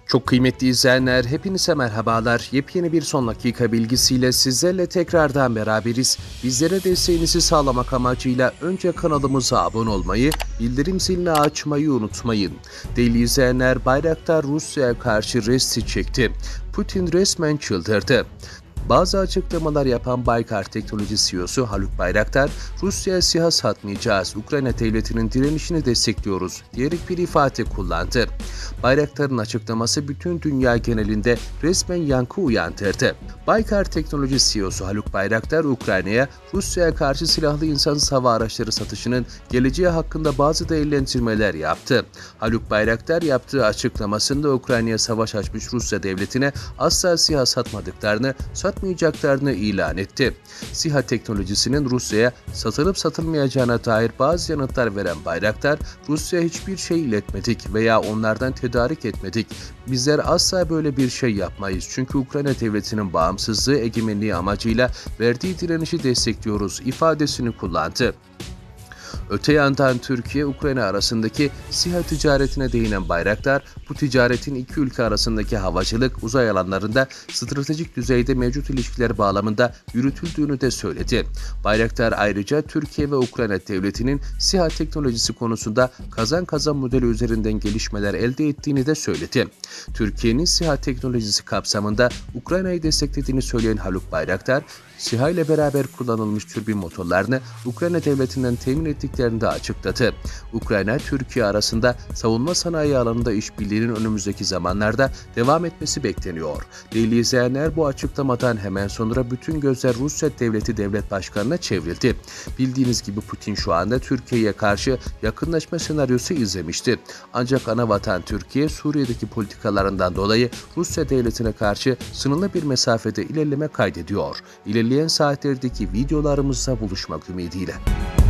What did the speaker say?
Çok kıymetli izleyenler, hepinize merhabalar. Yepyeni bir son dakika bilgisiyle sizlerle tekrardan beraberiz. Bizlere desteğinizi sağlamak amacıyla önce kanalımıza abone olmayı, bildirim zilini açmayı unutmayın. Değerli izleyenler, Bayraktar Rusya'ya karşı resti çekti. Putin resmen çıldırdı. Bazı açıklamalar yapan Baykar Teknoloji CEO'su Haluk Bayraktar, "Rusya'ya SİHA satmayacağız, Ukrayna devletinin direnişini destekliyoruz" diyerek bir ifade kullandı. Bayraktar'ın açıklaması bütün dünya genelinde resmen yankı uyandırdı. Baykar Teknoloji CEO'su Haluk Bayraktar, Ukrayna'ya Rusya'ya karşı silahlı insansız hava araçları satışının geleceği hakkında bazı değerlendirmeler yaptı. Haluk Bayraktar yaptığı açıklamasında Ukrayna'ya savaş açmış Rusya devletine asla SİHA satmayacaklarını ilan etti. SİHA teknolojisinin Rusya'ya satılıp satılmayacağına dair bazı yanıtlar veren Bayraktar, "Rusya'ya hiçbir şey iletmedik veya onlardan tedarik etmedik. Bizler asla böyle bir şey yapmayız. Çünkü Ukrayna devletinin bağımsızlığı, egemenliği amacıyla verdiği direnişi destekliyoruz" ifadesini kullandı. Öte yandan Türkiye-Ukrayna arasındaki SİHA ticaretine değinen Bayraktar, bu ticaretin iki ülke arasındaki havacılık, uzay alanlarında stratejik düzeyde mevcut ilişkiler bağlamında yürütüldüğünü de söyledi. Bayraktar ayrıca Türkiye ve Ukrayna devletinin SİHA teknolojisi konusunda kazan kazan modeli üzerinden gelişmeler elde ettiğini de söyledi. Türkiye'nin SİHA teknolojisi kapsamında Ukrayna'yı desteklediğini söyleyen Haluk Bayraktar, SİHA ile beraber kullanılmış türbin motorlarını Ukrayna devletinden temin ettiklerini de açıkladı. Ukrayna-Türkiye arasında savunma sanayi alanında işbirliğinin önümüzdeki zamanlarda devam etmesi bekleniyor. Değerli izleyenler, bu açıklamadan hemen sonra bütün gözler Rusya devlet başkanına çevrildi. Bildiğiniz gibi Putin şu anda Türkiye'ye karşı yakınlaşma senaryosu izlemişti. Ancak anavatan Türkiye, Suriye'deki politikalarından dolayı Rusya devletine karşı sınırlı bir mesafede ilerleme kaydediyor. İlerleyen saatlerdeki videolarımızda buluşmak ümidiyle.